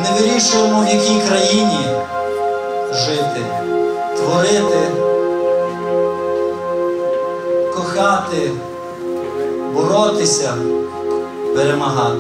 ми вирішуємо, в якій країні жити, творити, кохати, боротися, перемагати.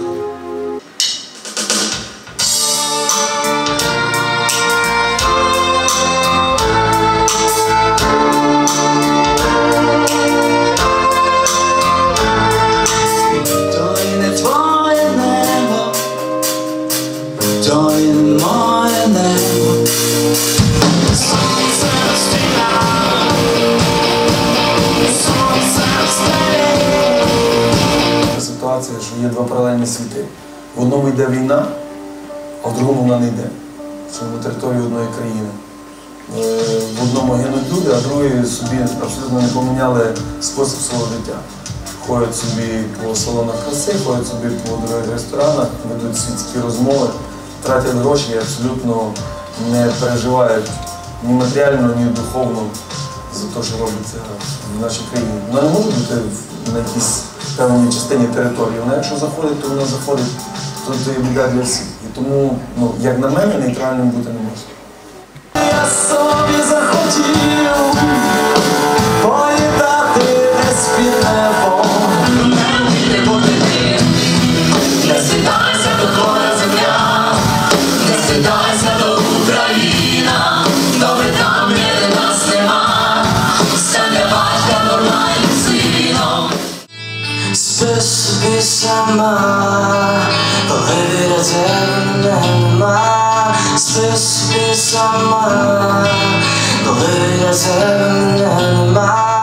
Ситуація, що є два паралельні світи. В одному йде війна, а в другому вона не йде. Це на території одної країни. В одному гинуть люди, а другі собі абсолютно не поміняли спосіб свого життя. Ходять собі по салонах краси, ходять собі по дорогих ресторанах, ведуть світські розмови, тратять гроші і абсолютно не переживають ні матеріально, ні духовно за те, що робиться в нашій країні. Вона не може бути на якійсь певній частині території. Вона якщо заходить, то вона заходить, то є біда для всіх. І тому, як на мене, нейтральним бути не можна. Я собі захотів політати десь під небом. Не вийде бути ти, не світайся до твоя земля, не світайся до Україна, добре там, де нас нема, стане батька нормальним сином. Спи собі сама, коли біля тебе нема. Спи собі сама, коли біля тебе нема.